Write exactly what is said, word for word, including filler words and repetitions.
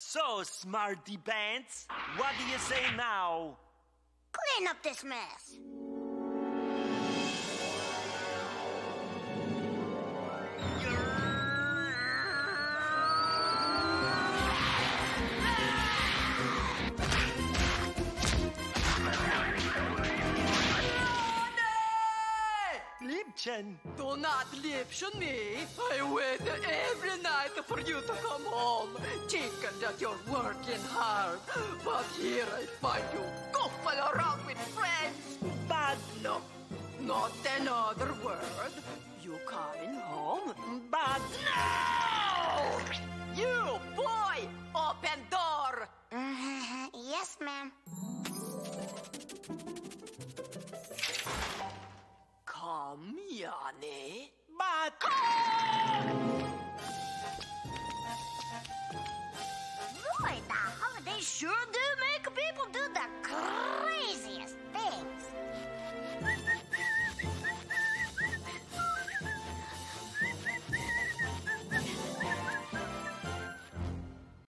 So, Smarty Pants, what do you say now? Clean up this mess. Liebchen. Do not Liebchen me. I waited every night for you to come home. Chicken that you're working hard. But here I find you goofing around with friends. But No, not another word. You coming home? But No! You boy! Open door! Uh, yes, ma'am. Come, Yanni. But Boy, the holidays sure do make people do